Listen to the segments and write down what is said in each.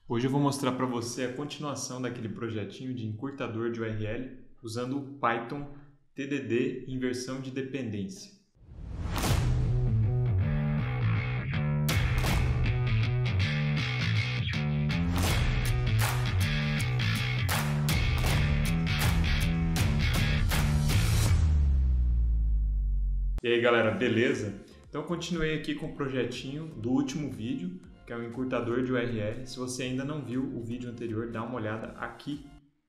Hoje eu vou mostrar para você a continuação daquele projetinho de encurtador de URL usando o Python TDD inversão de dependência. E aí galera, beleza? Então eu continuei aqui com o projetinho do último vídeo, que é o encurtador de URL. Se você ainda não viu o vídeo anterior, dá uma olhada aqui.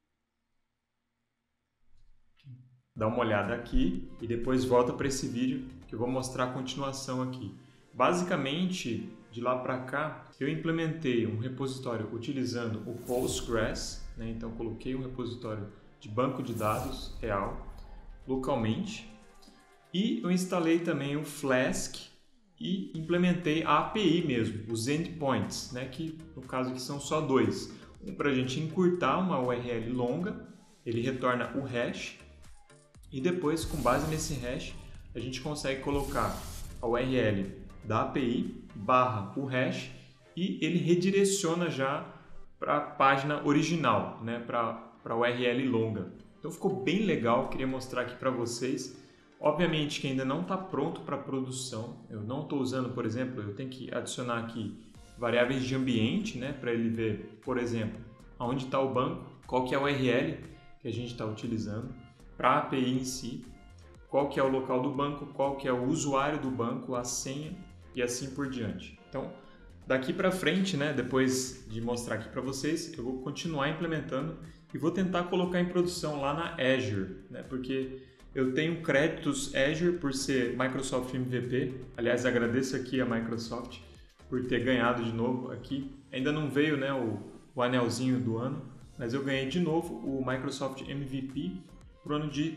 Dá uma olhada aqui e depois volta para esse vídeo que eu vou mostrar a continuação aqui. Basicamente, de lá para cá, eu implementei um repositório utilizando o Postgres, né? Então coloquei um repositório de banco de dados real localmente. E eu instalei também o Flask e implementei a API mesmo, os endpoints, né, que no caso aqui são só dois. Um para a gente encurtar uma URL longa, ele retorna o hash e depois, com base nesse hash, a gente consegue colocar a URL da API barra o hash e ele redireciona já para a página original, né, para a URL longa. Então ficou bem legal, queria mostrar aqui para vocês. Obviamente que ainda não está pronto para produção, eu não estou usando, por exemplo, eu tenho que adicionar aqui variáveis de ambiente, né, para ele ver, por exemplo, onde está o banco, qual que é a URL que a gente está utilizando, para a API em si, qual que é o local do banco, qual que é o usuário do banco, a senha e assim por diante. Então, daqui para frente, né, depois de mostrar aqui para vocês, eu vou continuar implementando e vou tentar colocar em produção lá na Azure, né, porque eu tenho créditos Azure por ser Microsoft MVP. Aliás, agradeço aqui a Microsoft por ter ganhado de novo aqui. Ainda não veio, né, o anelzinho do ano, mas eu ganhei de novo o Microsoft MVP para o ano de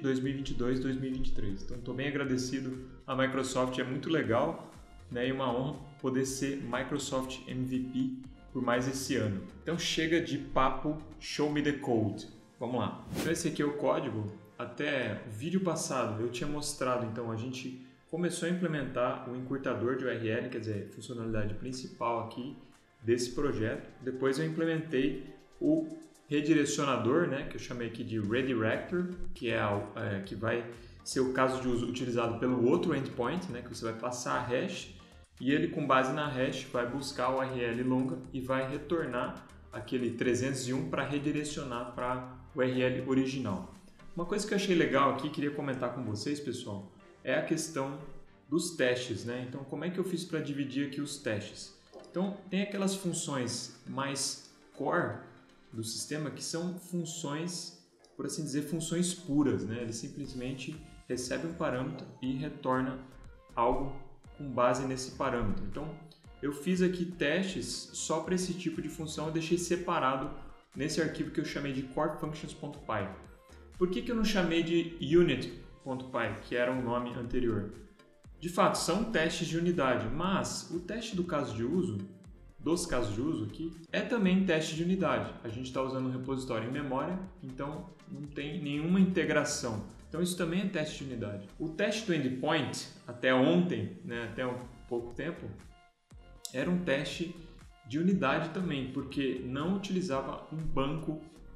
2022-2023. Então, estou bem agradecido à Microsoft, é muito legal, né, e uma honra poder ser Microsoft MVP por mais esse ano. Então, chega de papo, show me the code. Vamos lá. Então, esse aqui é o código. Até o vídeo passado eu tinha mostrado, então a gente começou a implementar o encurtador de URL, quer dizer, a funcionalidade principal aqui desse projeto. Depois eu implementei o redirecionador, né, que eu chamei aqui de redirector, que que vai ser o caso de uso utilizado pelo outro endpoint, né, que você vai passar a hash e ele, com base na hash, vai buscar a URL longa e vai retornar aquele 301 para redirecionar para a URL original. Uma coisa que eu achei legal aqui, queria comentar com vocês, pessoal, é a questão dos testes, né? Então, como é que eu fiz para dividir aqui os testes? Então, tem aquelas funções mais core do sistema que são funções, por assim dizer, funções puras, né? Ele simplesmente recebe um parâmetro e retorna algo com base nesse parâmetro. Então, eu fiz aqui testes só para esse tipo de função, eu deixei separado nesse arquivo que eu chamei de corefunctions.py. Por que eu não chamei de unit.py, que era o nome anterior? De fato, são testes de unidade, mas o teste do caso de uso, dos casos de uso aqui, é também teste de unidade. A gente está usando um repositório em memória, então não tem nenhuma integração. Então isso também é teste de unidade. O teste do endpoint, até ontem, né, até um pouco tempo, era um teste de unidade também, porque não utilizava um banco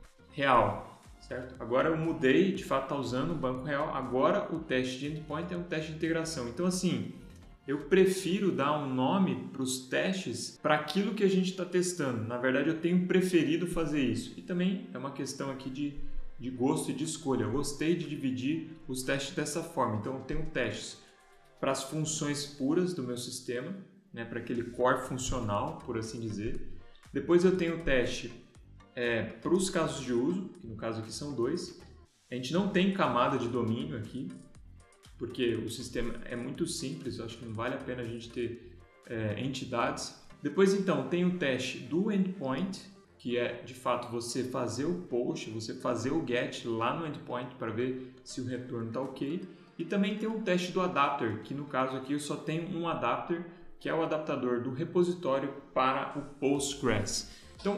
real. Certo? Agora eu mudei, de fato está usando o banco real, agora o teste de endpoint é um teste de integração. Então assim, eu prefiro dar um nome para os testes para aquilo que a gente está testando. Na verdade eu tenho preferido fazer isso. E também é uma questão aqui de gosto e de escolha. Eu gostei de dividir os testes dessa forma. Então eu tenho testes para as funções puras do meu sistema, né, para aquele core funcional, por assim dizer. Depois eu tenho o teste para os casos de uso, que no caso aqui são dois. A gente não tem camada de domínio aqui, porque o sistema é muito simples, eu acho que não vale a pena a gente ter entidades. Depois então tem o teste do endpoint, que é de fato você fazer o post, você fazer o get lá no endpoint para ver se o retorno está ok. E também tem o teste do adapter, que no caso aqui eu só tenho um adapter, que é o adaptador do repositório para o Postgres. Então,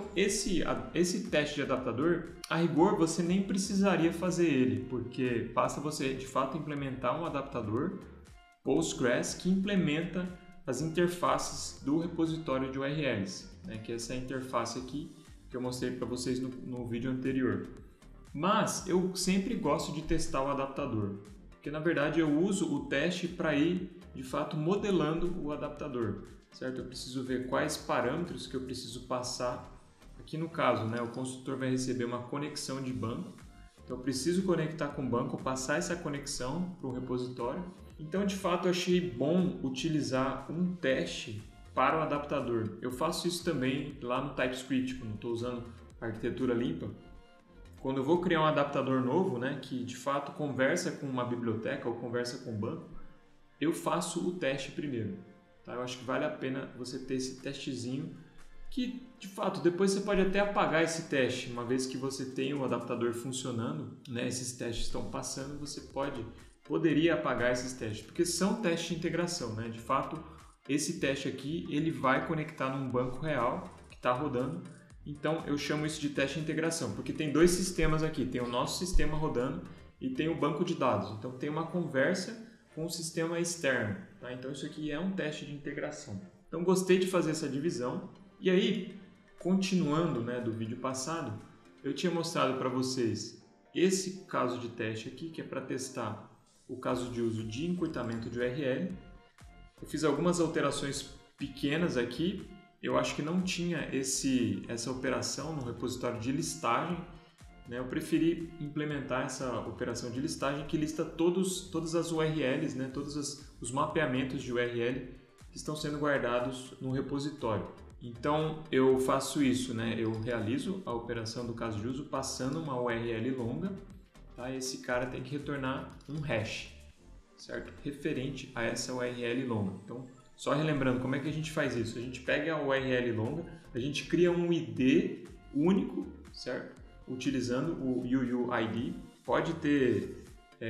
esse teste de adaptador, a rigor, você nem precisaria fazer ele, porque basta você, de fato, implementar um adaptador Postgres que implementa as interfaces do repositório de URLs, né? Que essa é a interface aqui que eu mostrei para vocês no vídeo anterior. Mas eu sempre gosto de testar o adaptador, porque na verdade eu uso o teste para ir de fato modelando o adaptador, certo? Eu preciso ver quais parâmetros que eu preciso passar. Aqui no caso, né, o consultor vai receber uma conexão de banco, então eu preciso conectar com o banco, passar essa conexão para o repositório. Então de fato eu achei bom utilizar um teste para o adaptador. Eu faço isso também lá no TypeScript, quando estou usando a arquitetura limpa. Quando eu vou criar um adaptador novo, né, que de fato conversa com uma biblioteca ou conversa com o banco, eu faço o teste primeiro. Tá? Eu acho que vale a pena você ter esse testezinho que, de fato, depois você pode até apagar esse teste. Uma vez que você tem o adaptador funcionando, né, esses testes estão passando, você poderia apagar esses testes, porque são testes de integração. Né? De fato, esse teste aqui ele vai conectar num banco real que está rodando. Então, eu chamo isso de teste de integração, porque tem dois sistemas aqui. Tem o nosso sistema rodando e tem o banco de dados. Então, tem uma conversa com o sistema externo. Tá? Então, isso aqui é um teste de integração. Então, gostei de fazer essa divisão. E aí, continuando, né, do vídeo passado, eu tinha mostrado para vocês esse caso de teste aqui, que é para testar o caso de uso de encurtamento de URL. Eu fiz algumas alterações pequenas aqui. Eu acho que não tinha essa operação no repositório de listagem, né? Eu preferi implementar essa operação de listagem que lista todas as URLs, né? Todos os mapeamentos de URL que estão sendo guardados no repositório. Então eu faço isso, né? Eu realizo a operação do caso de uso passando uma URL longa, tá? Esse cara tem que retornar um hash, certo? Referente a essa URL longa. Então, só relembrando como é que a gente faz isso. A gente pega a URL longa, a gente cria um ID único, certo? Utilizando o UUID. Pode ter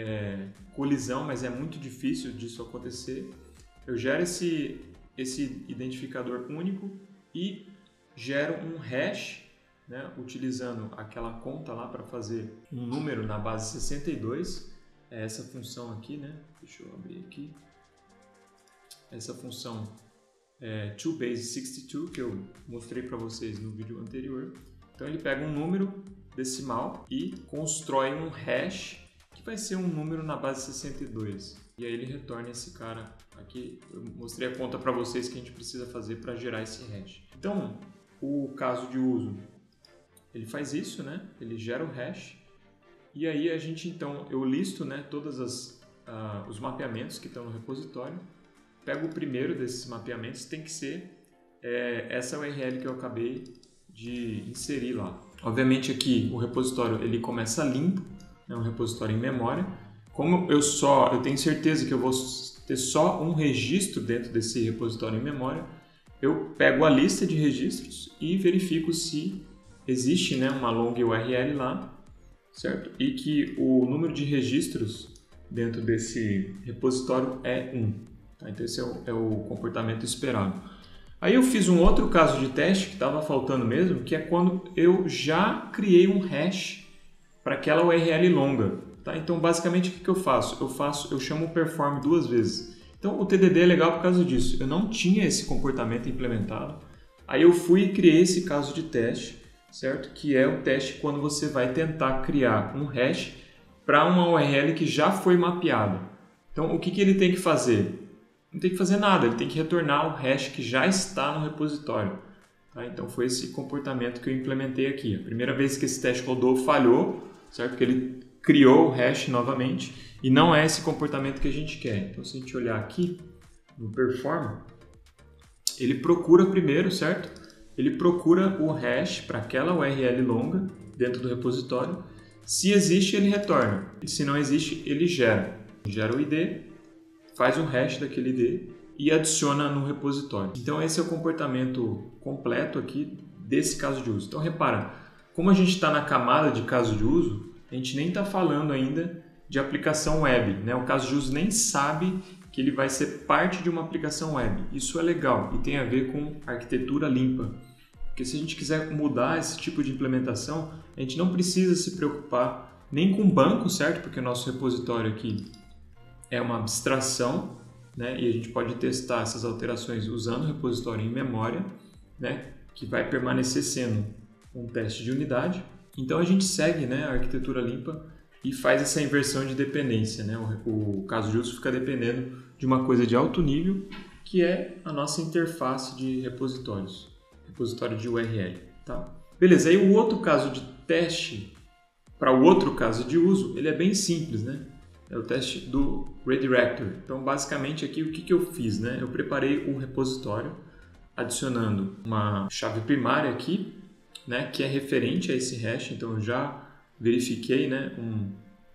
colisão, mas é muito difícil disso acontecer. Eu gero esse identificador único e gero um hash, né? Utilizando aquela conta lá para fazer um número na base 62. É essa função aqui, né? Deixa eu abrir aqui. Essa função é toBase62, que eu mostrei para vocês no vídeo anterior. Então ele pega um número decimal e constrói um hash que vai ser um número na base 62. E aí ele retorna esse cara aqui. Eu mostrei a conta para vocês que a gente precisa fazer para gerar esse hash. Então, o caso de uso, ele faz isso, né? Ele gera o hash. E aí a gente, então, eu listo, né, todos os mapeamentos que estão no repositório. Pego o primeiro desses mapeamentos, tem que ser essa URL que eu acabei de inserir lá. Obviamente aqui o repositório ele começa limpo, é um repositório em memória. Como eu tenho certeza que eu vou ter só um registro dentro desse repositório em memória, eu pego a lista de registros e verifico se existe, né, uma long URL lá, certo? E que o número de registros dentro desse repositório é 1. Tá? Então esse é o comportamento esperado. Aí eu fiz um outro caso de teste que estava faltando mesmo, que é quando eu já criei um hash para aquela URL longa. Tá? Então basicamente o que eu faço? Eu chamo o perform duas vezes. Então o TDD é legal por causa disso. Eu não tinha esse comportamento implementado. Aí eu fui e criei esse caso de teste, certo? Que é o teste quando você vai tentar criar um hash para uma URL que já foi mapeada. Então o que ele tem que fazer? Não tem que fazer nada, ele tem que retornar o hash que já está no repositório. Tá? Então foi esse comportamento que eu implementei aqui. A primeira vez que esse teste rodou falhou, certo? Porque ele criou o hash novamente e não é esse comportamento que a gente quer. Então se a gente olhar aqui no perform, ele procura primeiro, certo? Ele procura o hash para aquela URL longa dentro do repositório. Se existe, ele retorna. E se não existe, ele gera. Gera o ID, faz um hash daquele ID e adiciona no repositório. Então esse é o comportamento completo aqui desse caso de uso. Então repara, como a gente está na camada de caso de uso, a gente nem está falando ainda de aplicação web, né? O caso de uso nem sabe que ele vai ser parte de uma aplicação web. Isso é legal e tem a ver com arquitetura limpa. Porque se a gente quiser mudar esse tipo de implementação, a gente não precisa se preocupar nem com banco, certo? Porque o nosso repositório aqui é uma abstração, né? E a gente pode testar essas alterações usando o repositório em memória, né? Que vai permanecer sendo um teste de unidade. Então a gente segue, né, a arquitetura limpa e faz essa inversão de dependência, né? O caso de uso fica dependendo de uma coisa de alto nível, que é a nossa interface de repositórios, repositório de URL, tá? Beleza, aí o outro caso de teste para o outro caso de uso, ele é bem simples, né? É o teste do redirector. Então, basicamente aqui o que eu fiz, né? Eu preparei um repositório adicionando uma chave primária aqui, né, que é referente a esse hash. Então eu já verifiquei, né, um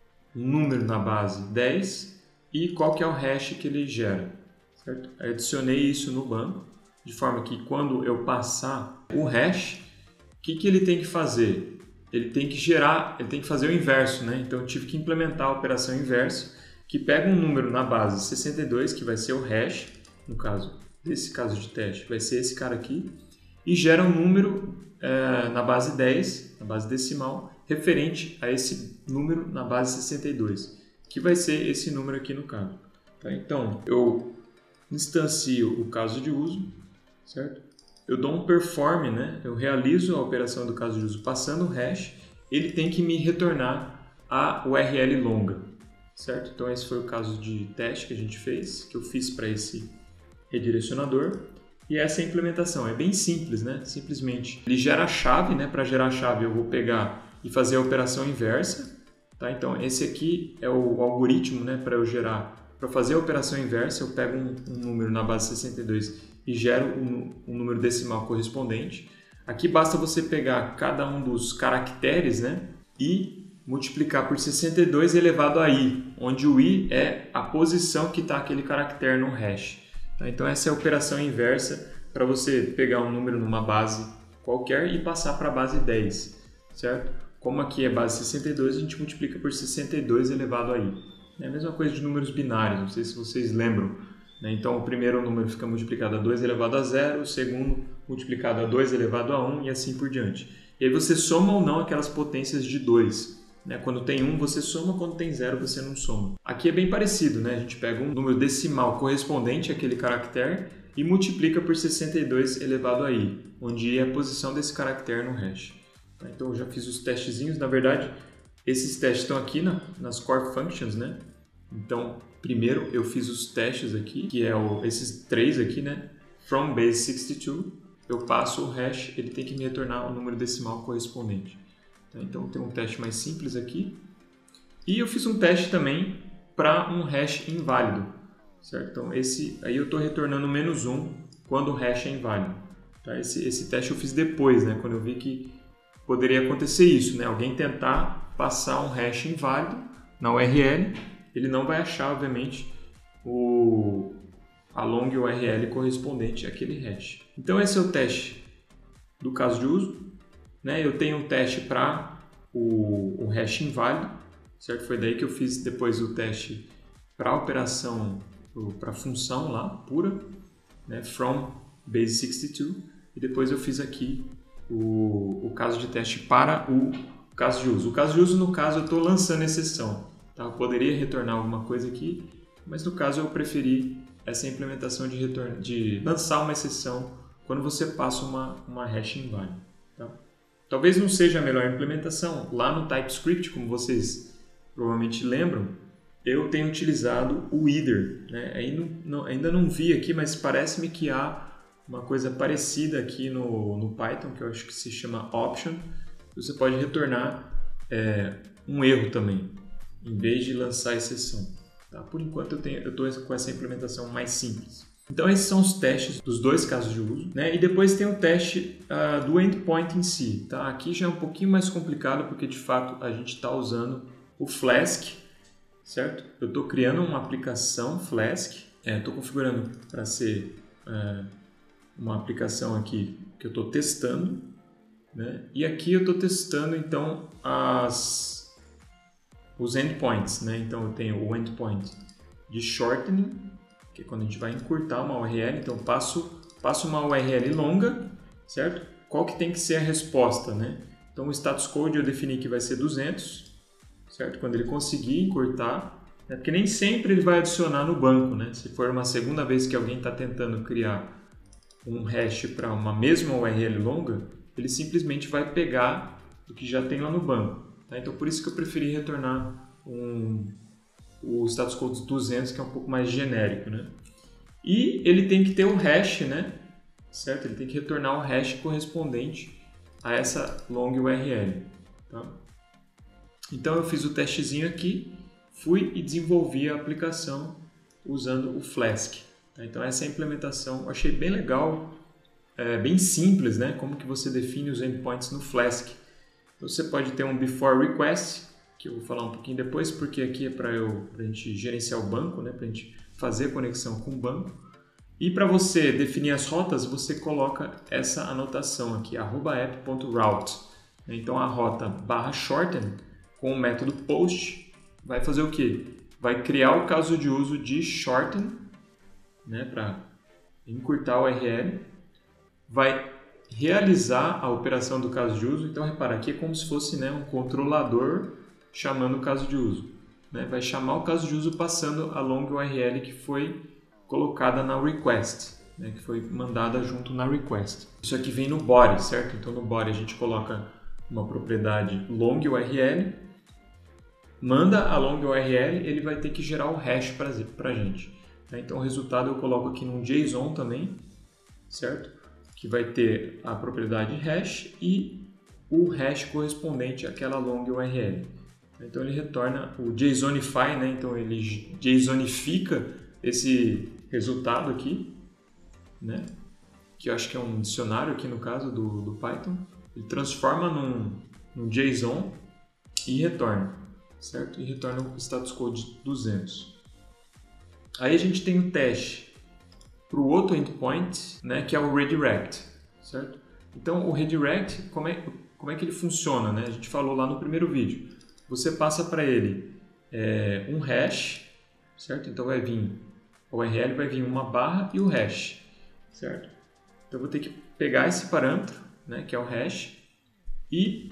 número na base 10 e qual que é o hash que ele gera, certo? Eu adicionei isso no banco, de forma que quando eu passar o hash, o que ele tem que fazer? Ele tem que gerar, ele tem que fazer o inverso, né? Então eu tive que implementar a operação inversa, que pega um número na base 62, que vai ser o hash, no caso desse caso de teste, vai ser esse cara aqui, e gera um número na base 10, na base decimal, referente a esse número na base 62, que vai ser esse número aqui no caso. Tá? Então, eu instancio o caso de uso, certo? Eu dou um perform, né? Eu realizo a operação do caso de uso passando o hash, ele tem que me retornar a URL longa, certo? Então, esse foi o caso de teste que a gente fez, que eu fiz para esse redirecionador. E essa é a implementação, é bem simples, né? Simplesmente ele gera a chave, né? Para gerar a chave eu vou pegar e fazer a operação inversa, tá? Então esse aqui é o algoritmo, né? Para eu gerar, para fazer a operação inversa eu pego um número na base 62 e gero um número decimal correspondente. Aqui basta você pegar cada um dos caracteres, né? E multiplicar por 62 elevado a i, onde o i é a posição que está aquele caractere no hash. Então essa é a operação inversa para você pegar um número numa base qualquer e passar para a base 10, certo? Como aqui é base 62, a gente multiplica por 62 elevado a i. É a mesma coisa de números binários, não sei se vocês lembram, né? Então o primeiro número fica multiplicado a 2 elevado a 0, o segundo multiplicado a 2 elevado a 1 e assim por diante. E aí você soma ou não aquelas potências de 2. Quando tem 1 você soma, quando tem 0 você não soma. Aqui é bem parecido, né? A gente pega um número decimal correspondente àquele caractere e multiplica por 62 elevado a i, onde i é a posição desse caractere no hash. Então eu já fiz os testezinhos, na verdade esses testes estão aqui nas core functions, né? Então primeiro eu fiz os testes aqui, que é esses três aqui, né? From base 62, eu passo o hash, ele tem que me retornar o número decimal correspondente. Então tem um teste mais simples aqui. E eu fiz um teste também para um hash inválido, certo? Então esse aí eu estou retornando -1 quando o hash é inválido. Tá? Esse teste eu fiz depois, né? Quando eu vi que poderia acontecer isso, né? Alguém tentar passar um hash inválido na URL, ele não vai achar, obviamente, a long URL correspondente àquele hash. Então esse é o teste do caso de uso. Eu tenho um teste para o hash inválido, certo? Foi daí que eu fiz depois o teste para a operação, para a função lá, pura, né? From base 62, e depois eu fiz aqui o caso de teste para o caso de uso. O caso de uso, no caso, eu estou lançando exceção, tá? Eu poderia retornar alguma coisa aqui, mas no caso eu preferi essa implementação de lançar uma exceção quando você passa uma hash inválida, tá? Talvez não seja a melhor implementação. Lá no TypeScript, como vocês provavelmente lembram, eu tenho utilizado o either, né? Ainda não vi aqui, mas parece-me que há uma coisa parecida aqui no Python, que eu acho que se chama option. Você pode retornar um erro também, em vez de lançar exceção. Tá? Por enquanto eu estou com essa implementação mais simples. Então esses são os testes dos dois casos de uso, né? E depois tem o teste do endpoint em si. Tá? Aqui já é um pouquinho mais complicado, porque de fato a gente está usando o Flask, certo? Eu estou criando uma aplicação Flask, estou configurando para ser uma aplicação aqui que eu estou testando, né? E aqui eu estou testando então os endpoints, né? Então eu tenho o endpoint de shortening, que é quando a gente vai encurtar uma URL. Então passo uma URL longa, certo? Qual que tem que ser a resposta, né? Então o status code eu defini que vai ser 200, certo? Quando ele conseguir encurtar, Porque nem sempre ele vai adicionar no banco, né? Se for uma segunda vez que alguém está tentando criar um hash para uma mesma URL longa, ele simplesmente vai pegar o que já tem lá no banco. Tá? Então, por isso que eu preferi retornar o status code 200, que é um pouco mais genérico, né? E ele tem que ter o hash, né? Certo? Ele tem que retornar o hash correspondente a essa long URL. Tá? Então eu fiz o testezinho aqui, fui e desenvolvi a aplicação usando o Flask. Tá? Então essa é a implementação, eu achei bem legal, bem simples, né? Como que você define os endpoints no Flask. Então você pode ter um before request, que eu vou falar um pouquinho depois, porque aqui é para a gente gerenciar o banco, né? Para a gente fazer a conexão com o banco. E para você definir as rotas, você coloca essa anotação aqui, @app.route. Então a rota /shorten com o método post vai fazer o quê? Vai criar o caso de uso de shorten, né, para encurtar o URL, vai realizar a operação do caso de uso. Então repara, aqui é como se fosse, né, um controlador chamando o caso de uso. Né? Vai chamar o caso de uso passando a long URL que foi colocada na request, né? Que foi mandada junto na request. Isso aqui vem no body, certo? Então no body a gente coloca uma propriedade long URL, manda a long URL, ele vai ter que gerar o hash para a gente. Tá? Então o resultado eu coloco aqui num JSON também, certo? Que vai ter a propriedade hash e o hash correspondente àquela long URL. Então ele retorna o JSONify, né? Então ele JSONifica esse resultado aqui, né? Que eu acho que é um dicionário aqui no caso do Python. Ele transforma num JSON e retorna, certo? E retorna o status code 200. Aí a gente tem o teste para o outro endpoint, né? Que é o redirect, certo? Então o redirect, como é que ele funciona, né? A gente falou lá no primeiro vídeo. Você passa para ele um hash, certo? Então vai vir a URL, vai vir uma barra e o hash, certo? Então eu vou ter que pegar esse parâmetro, né, que é o hash, e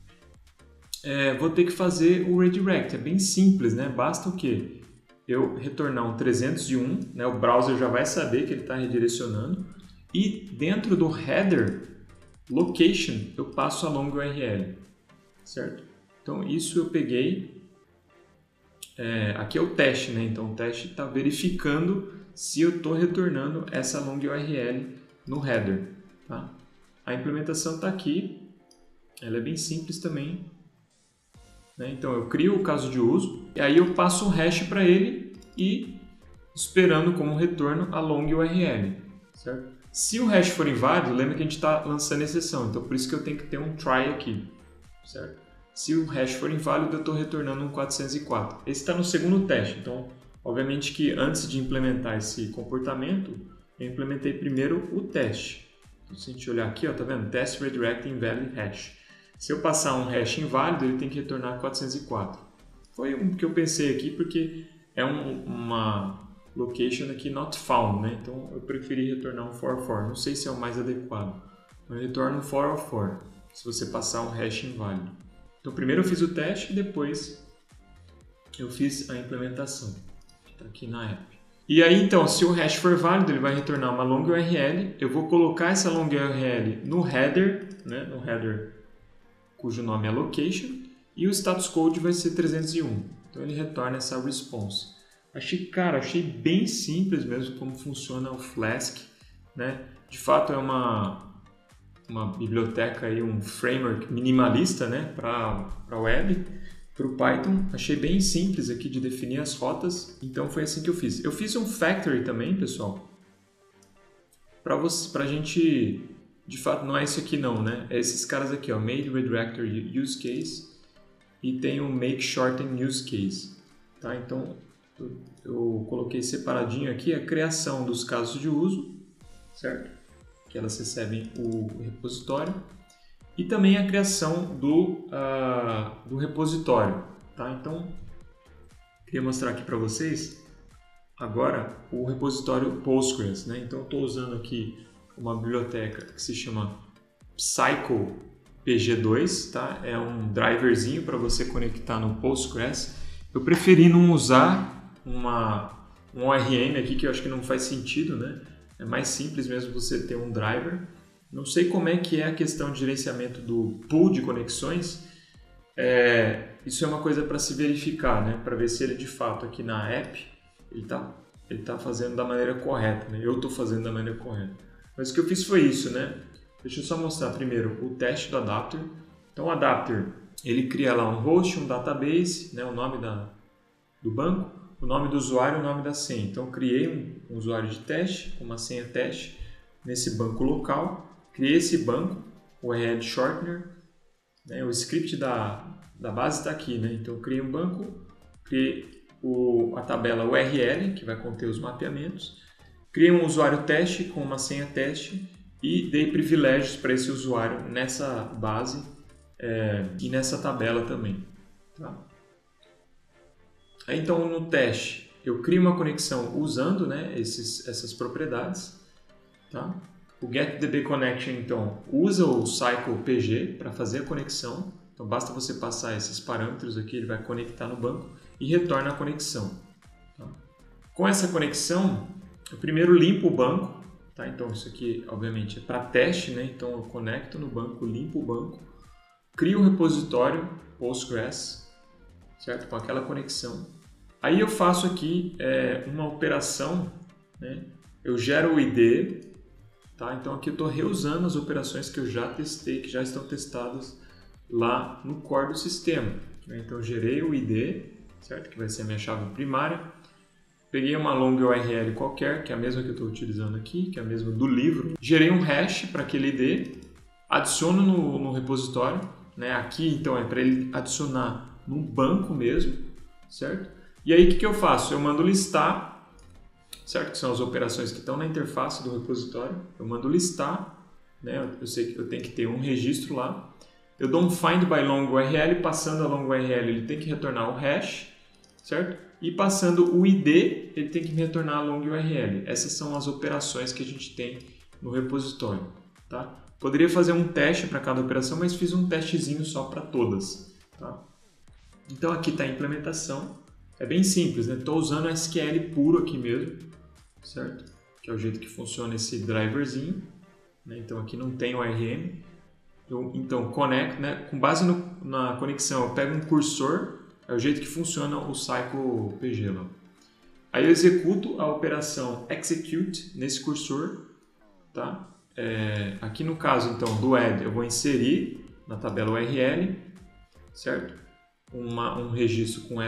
vou ter que fazer o redirect. É bem simples, né? Basta o quê? Eu retornar um 301, né? O browser já vai saber que ele está redirecionando, e dentro do header location eu passo a long URL, certo? Então isso eu peguei, aqui é o teste, né? Então o teste está verificando se eu estou retornando essa long URL no header. Tá? A implementação está aqui, ela é bem simples também. Né? Então eu crio o caso de uso, e aí eu passo um hash para ele e esperando como retorno a long URL. Certo? Se o hash for inválido, lembra que a gente está lançando exceção, então por isso que eu tenho que ter um try aqui. Certo? Se o hash for inválido, eu estou retornando um 404. Esse está no segundo teste, então, obviamente que antes de implementar esse comportamento, eu implementei primeiro o teste. Então, se a gente olhar aqui, ó, tá vendo? Test redirect invalid hash. Se eu passar um hash inválido, ele tem que retornar 404. Foi um que eu pensei aqui porque é uma location aqui not found, né? Então, eu preferi retornar um 404. Não sei se é o mais adequado. Então, eu retorno um 404, se você passar um hash inválido. Então, primeiro eu fiz o teste e depois eu fiz a implementação, que está aqui na app. E aí, então, se o hash for válido, ele vai retornar uma long URL. Eu vou colocar essa long URL no header, né, no header cujo nome é location, e o status code vai ser 301. Então, ele retorna essa response. Achei bem simples mesmo como funciona o Flask, né? De fato, é uma biblioteca, aí, um framework minimalista, né, para a web, para o Python. Achei bem simples aqui de definir as rotas, então foi assim que eu fiz. Eu fiz um factory também, pessoal, para a gente, de fato, não é isso aqui não, né? É esses caras aqui, ó, made redirector use case e tem o make shorten use case, tá? Então eu coloquei separadinho aqui a criação dos casos de uso, certo? Que elas recebem o repositório, e também a criação do repositório. Tá? Então, queria mostrar aqui para vocês agora o repositório Postgres. Né? Então, estou usando aqui uma biblioteca que se chama PsychoPG2. Tá? É um driverzinho para você conectar no Postgres. Eu preferi não usar um ORM aqui, que eu acho que não faz sentido, né? É mais simples mesmo você ter um driver. Não sei como é que é a questão de gerenciamento do pool de conexões. Isso é uma coisa para se verificar, né? Para ver se ele de fato aqui na app ele tá fazendo da maneira correta, né? Eu estou fazendo da maneira correta. Mas o que eu fiz foi isso, né? Deixa eu só mostrar primeiro o teste do adapter. Então o adapter, ele cria lá um host, um database, né? O nome do banco, o nome do usuário e o nome da senha. Então eu criei um usuário de teste, com uma senha teste, nesse banco local. Criei esse banco, o URL shortener, né? O script da base está aqui, né? Então eu criei um banco, criei a tabela URL, que vai conter os mapeamentos, criei um usuário teste com uma senha teste e dei privilégios para esse usuário nessa base e nessa tabela também. Tá? Aí, então no teste eu crio uma conexão usando, né, essas propriedades. Tá? O getDBConnection então usa o CyclePG para fazer a conexão. Então basta você passar esses parâmetros aqui, ele vai conectar no banco e retorna a conexão. Tá? Com essa conexão, eu primeiro limpo o banco. Tá? Então isso aqui obviamente é para teste, né? Então eu conecto no banco, limpo o banco, crio um repositório Postgres, certo? Com aquela conexão. Aí eu faço aqui uma operação, né? Eu gero o ID. Tá? Então aqui eu estou reusando as operações que eu já testei, que já estão testadas lá no core do sistema. Então eu gerei o ID, certo? Que vai ser a minha chave primária. Peguei uma long URL qualquer, que é a mesma que eu estou utilizando aqui, que é a mesma do livro. Gerei um hash para aquele ID, adiciono no repositório. Né? Aqui então é para ele adicionar no banco mesmo, certo? E aí o que eu faço? Eu mando listar, certo? Que são as operações que estão na interface do repositório. Eu mando listar, né? Eu sei que eu tenho que ter um registro lá. Eu dou um find by long URL, passando a long URL ele tem que retornar o hash, certo? E passando o ID, ele tem que me retornar a long URL. Essas são as operações que a gente tem no repositório, tá? Poderia fazer um teste para cada operação, mas fiz um testezinho só para todas, tá? Então aqui está a implementação. É bem simples, né? Estou usando SQL puro aqui mesmo, certo? Que é o jeito que funciona esse driverzinho, né? Então aqui não tem ORM. Então conecto, né? Com base na conexão, eu pego um cursor, é o jeito que funciona o CyclePG lá. Aí eu executo a operação execute nesse cursor, tá? Aqui no caso então do add eu vou inserir na tabela URL, certo? Um registro com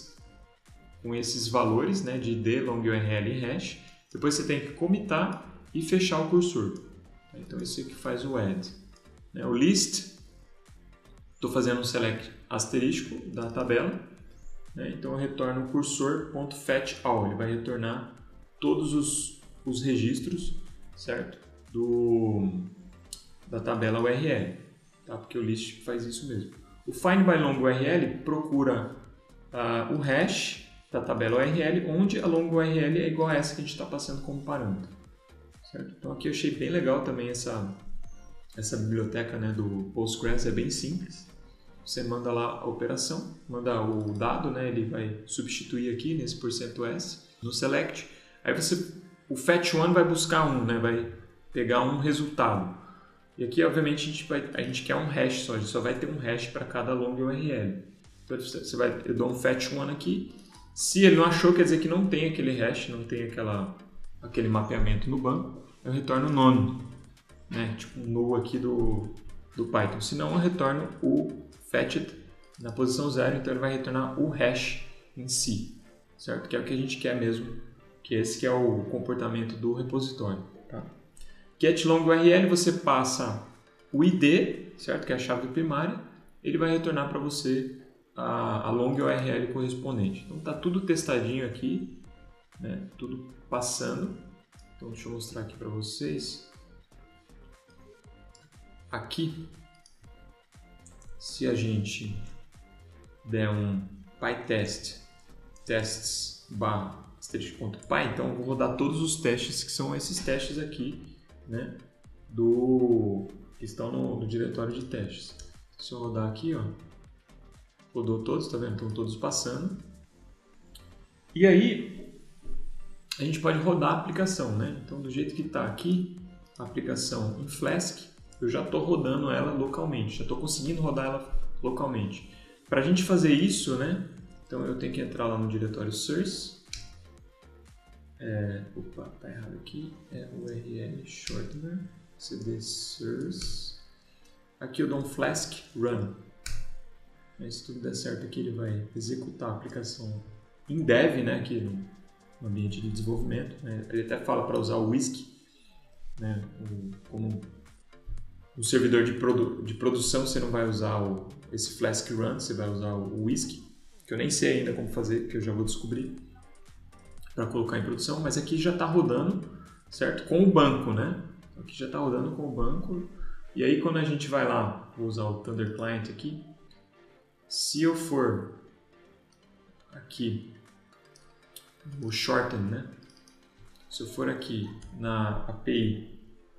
esses valores, né, de ID, long URL e hash. Depois você tem que commitar e fechar o cursor. Então isso aqui faz o add. O list, estou fazendo um select asterístico da tabela. Então eu retorno o cursor.fetchAll. Ele vai retornar todos os registros, certo? Da tabela URL. Tá? Porque o list faz isso mesmo. O find by long URL procura o hash da tabela URL, onde a long URL é igual a essa que a gente está passando como parâmetro. Certo? Então aqui eu achei bem legal também essa biblioteca, né, do Postgres, é bem simples. Você manda lá a operação, manda o dado, né, ele vai substituir aqui nesse %s no select. Aí o fetch1 vai buscar né, vai pegar um resultado. E aqui, obviamente, a gente quer um hash só, a gente só vai ter um hash para cada long URL. Então eu dou um fetch1 aqui. Se ele não achou, quer dizer que não tem aquele hash, não tem aquele mapeamento no banco, eu retorno none, né? Tipo um null aqui do Python. Se não, eu retorno o fetched na posição 0, então ele vai retornar o hash em si, certo? Que é o que a gente quer mesmo, que esse que é o comportamento do repositório. Tá? GetLongURL, você passa o ID, certo? Que é a chave primária, ele vai retornar para você a long URL correspondente. Então está tudo testadinho aqui, né? Tudo passando. Então deixa eu mostrar aqui para vocês. Aqui, se a gente der um pytest tests/.py, então eu vou rodar todos os testes que são esses testes aqui, né? Que estão no diretório de testes. Se eu rodar aqui, ó, rodou todos, tá vendo? Estão todos passando. E aí, a gente pode rodar a aplicação, né? Então, do jeito que está aqui, a aplicação em Flask, eu já estou rodando ela localmente, já estou conseguindo rodar ela localmente. Para a gente fazer isso, né? Então, eu tenho que entrar lá no diretório source. Opa, tá errado aqui. É URL shortener, cd source. Aqui eu dou um Flask run. Se tudo der certo aqui, ele vai executar a aplicação em dev, né? Aqui no ambiente de desenvolvimento. Né? Ele até fala para usar o Whisk, né? Como um servidor de produção, você não vai usar esse Flask run, você vai usar o Whisk, que eu nem sei ainda como fazer, que eu já vou descobrir para colocar em produção, mas aqui já está rodando, certo? Com o banco, né? Aqui já está rodando com o banco. E aí quando a gente vai lá, vou usar o Thunder Client aqui, se eu for aqui o shorten, né? Se eu for aqui na API,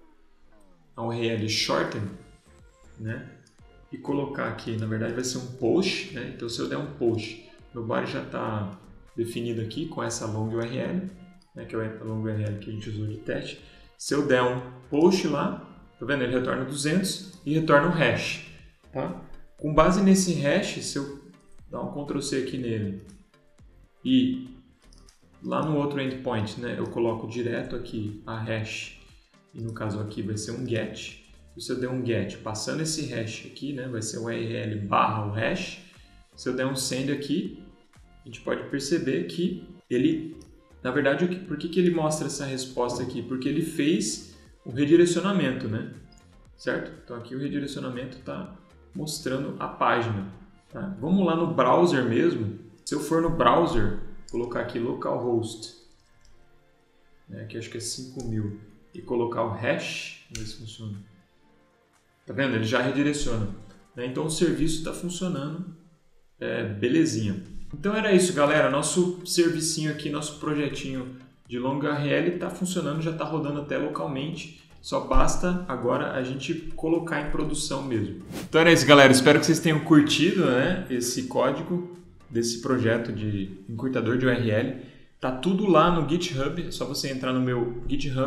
a URL shorten, né? E colocar aqui, na verdade vai ser um post, né? Então se eu der um post, meu body já está definido aqui com essa long URL, né? Que é a long URL que a gente usou de teste. Se eu der um post lá, tá vendo? Ele retorna 200 e retorna um hash, tá? Com base nesse hash, se eu dar um Ctrl+C aqui nele e lá no outro endpoint, né, eu coloco direto aqui a hash, e no caso aqui vai ser um get. Se eu der um get passando esse hash aqui, né, vai ser o URL barra o hash. Se eu der um send aqui, a gente pode perceber que ele, na verdade, por que ele mostra essa resposta aqui? Porque ele fez o redirecionamento, né? Certo? Então aqui o redirecionamento está mostrando a página. Tá? Vamos lá no browser mesmo. Se eu for no browser, colocar aqui localhost, né, que acho que é 5000, e colocar o hash, vamos ver se funciona. Tá vendo? Ele já redireciona. Né? Então o serviço está funcionando belezinha. Então era isso, galera. Nosso servicinho aqui, nosso projetinho de LongURL está funcionando, já está rodando até localmente. Só basta agora a gente colocar em produção mesmo. Então era isso, galera. Espero que vocês tenham curtido, né, esse código desse projeto de encurtador de URL. Tá tudo lá no GitHub. É só você entrar no meu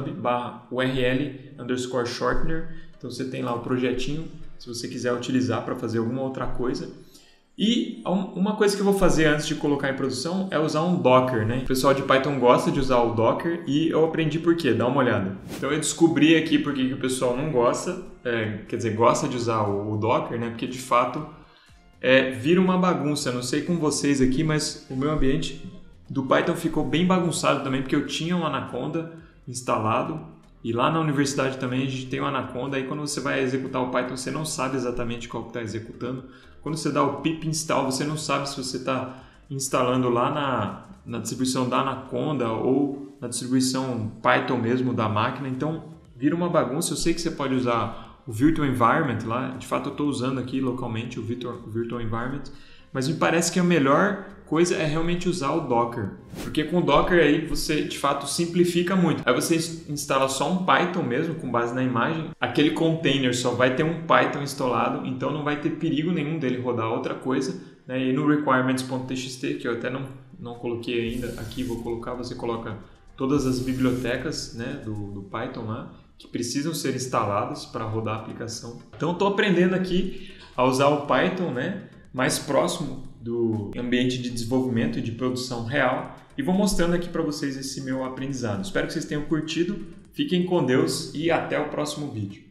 GitHub/URL_shortener. Então você tem lá o projetinho, se você quiser utilizar para fazer alguma outra coisa. E uma coisa que eu vou fazer antes de colocar em produção é usar um Docker, né? O pessoal de Python gosta de usar o Docker e eu aprendi por quê, dá uma olhada. Então eu descobri aqui por que o pessoal não gosta, quer dizer, gosta de usar o Docker, né? Porque de fato vira uma bagunça. Eu não sei com vocês aqui, mas o meu ambiente do Python ficou bem bagunçado também, porque eu tinha um Anaconda instalado e lá na universidade também a gente tem um Anaconda. Aí quando você vai executar o Python, você não sabe exatamente qual que está executando. Quando você dá o pip install, você não sabe se você está instalando lá na distribuição da Anaconda ou na distribuição Python mesmo da máquina. Então, vira uma bagunça. Eu sei que você pode usar o Virtual Environment lá. De fato, eu estou usando aqui localmente o Virtual Environment. Mas me parece que a melhor coisa é realmente usar o Docker. Porque com o Docker aí você, de fato, simplifica muito. Aí você instala só um Python mesmo, com base na imagem. Aquele container só vai ter um Python instalado, então não vai ter perigo nenhum dele rodar outra coisa. Né? E no requirements.txt, que eu até não coloquei ainda, aqui vou colocar, você coloca todas as bibliotecas, né, do Python lá, que precisam ser instaladas para rodar a aplicação. Então estou aprendendo aqui a usar o Python, né, mais próximo do ambiente de desenvolvimento e de produção real, e vou mostrando aqui para vocês esse meu aprendizado. Espero que vocês tenham curtido, fiquem com Deus e até o próximo vídeo.